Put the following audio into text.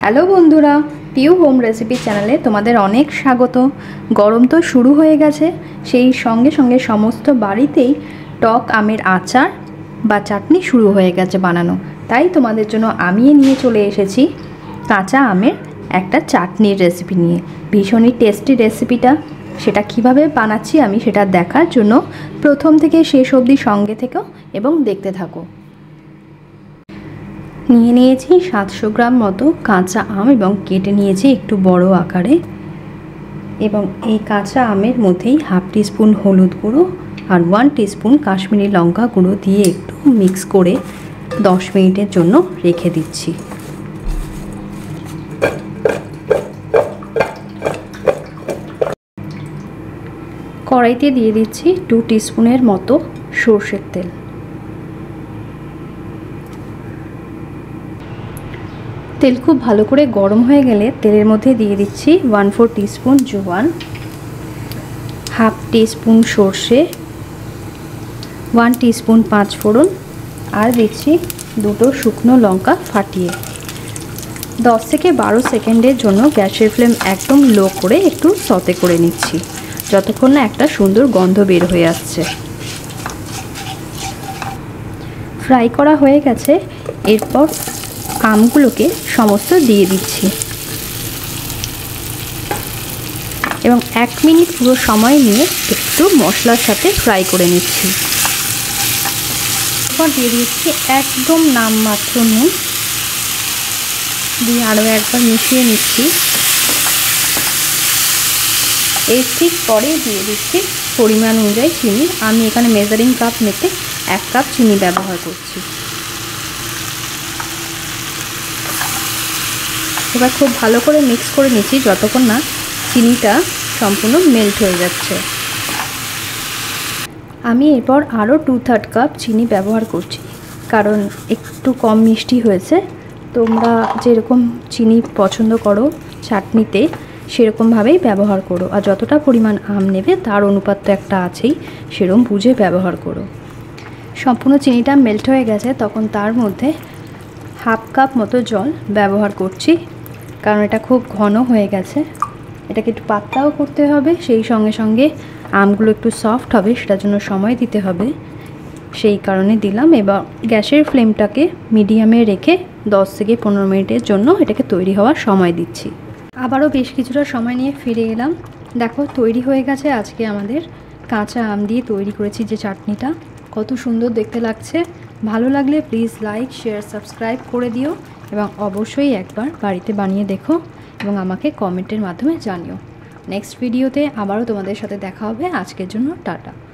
Hello বন্ধুরা, Piu home recipe চ্যানেলে তোমাদের অনেক স্বাগত। গরম তো শুরু হয়ে গেছে, সেই সঙ্গে সঙ্গে সমস্ত বাড়িতেই টক আমের আচার বা চাটনি শুরু হয়ে গেছে বানানো। তাই তোমাদের জন্য আমি নিয়ে চলে এসেছি কাঁচা আমের একটা চাটনির রেসিপি নিয়ে। ভীষণই টেস্টি রেসিপিটা, সেটা কিভাবে বানাচ্ছি আমি সেটা দেখার জন্য প্রথম থেকে শেষ অবধি সঙ্গে থেকো এবং দেখতে থাকো। নিয়ে নিয়েছি 700 গ্রাম মতো কাঁচা আম এবং কেটে নিয়েছি একটু বড় আকারে। এবং এই কাঁচা আমের মধ্যেই হাফ টিস্পুন হলুদ গুঁড়ো আর 1 টিস্পুন কাশ্মীরি লঙ্কা গুঁড়ো দিয়ে একটু মিক্স করে 10 মিনিটের জন্য রেখে দিচ্ছি। কড়াইতে দিয়ে দিচ্ছি 2 টিস্পুনের মতো সরষের তেল। তেল খুব ভালো করে গরম হয়ে গেলে তেলের মধ্যে দিয়ে দিচ্ছি 1/4 টিস্পুন জোয়ান, হাফ টিস্পুন সর্ষে, 1 টিস্পুন পাঁচফোড়ন আর দিচ্ছি 2টো শুকনো লঙ্কা ফাটিয়ে। 10 থেকে 12 সেকেন্ডের জন্য গ্যাসের ফ্লেম একদম লো করে একটু সতে করে নিচ্ছি, যতক্ষণ না একটা সুন্দর গন্ধ বের হয়ে আসছে। ফ্রাই করা হয়ে গেছে, এরপর আমগুলোকে সমস্ত দিয়ে দিচ্ছি এবং 1 মিনিট পুরো সময় নিয়ে একটু মশলার সাথে ফ্রাই করে নিচ্ছি। এরপর দিয়ে দিচ্ছি একদম নামমাত্র নুন, দিয়ে আরও একবার মিশিয়ে নিচ্ছি। এর ঠিক পরে দিয়ে দিচ্ছি পরিমাণ অনুযায়ী চিনি। আমি এখানে মেজারিং কাপ মেপে 1 কাপ চিনি ব্যবহার করছি। এবার খুব ভালো করে মিক্স করে নিচ্ছি যতক্ষণ না চিনিটা সম্পূর্ণ মেল্ট হয়ে যাচ্ছে। আমি এরপর আরও 2/3 কাপ চিনি ব্যবহার করছি, কারণ একটু কম মিষ্টি হয়েছে। তোমরা যেরকম চিনি পছন্দ করো চাটনিতে সেরকমভাবেই ব্যবহার করো, আর যতটা পরিমাণ আম নেবে তার অনুপাত তো একটা আছেই, সেরকম বুঝে ব্যবহার করো। সম্পূর্ণ চিনিটা মেল্ট হয়ে গেছে, তখন তার মধ্যে হাফ কাপ মতো জল ব্যবহার করছি, কারণ এটা খুব ঘন হয়ে গেছে। এটাকে একটু পাতলাও করতে হবে, সেই সঙ্গে সঙ্গে আমগুলো একটু সফট হবে, সেটার জন্য সময় দিতে হবে, সেই কারণে দিলাম। এবার গ্যাসের ফ্লেমটাকে মিডিয়ামে রেখে 10 থেকে 15 মিনিটের জন্য এটাকে তৈরি হওয়ার সময় দিচ্ছি। আবারও বেশ কিছুটা সময় নিয়ে ফিরে এলাম। দেখো তৈরি হয়ে গেছে আজকে আমাদের কাঁচা আম দিয়ে তৈরি করেছি যে চাটনিটা। কত সুন্দর দেখতে লাগছে। ভালো লাগলে প্লিজ লাইক, শেয়ার, সাবস্ক্রাইব করে দিও এবং অবশ্যই একবার বাড়িতে বানিয়ে দেখো এবং আমাকে কমেন্টের মাধ্যমে জানিও। নেক্সট ভিডিওতে আবারও তোমাদের সাথে দেখা হবে। আজকের জন্য টাটা।